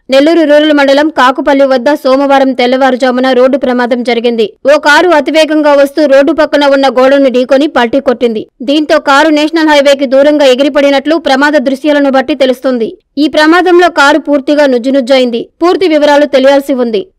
Nellore rural మండలం కాకుపల్లి వద్ద సోమవారం తెల్లవారుజామున రోడ్డు ప్రమాదం జరిగింది. ఓ కారు అతివేగంగా వస్తూ రోడ్డు పక్కన ఉన్న గోడను ఢీకొని పల్టీ కొట్టింది. దీంతో కారు నేషనల్ హైవేకి దూరంగా ఎగిరిపడినట్లు ప్రమాద దృశ్యాలను బట్టి తెలుస్తుంది. ఈ ప్రమాదంలో కారు పూర్తిగా నుజ్జునుజ్జైంది. పూర్తి వివరాలు తెలియాల్సి ఉంది.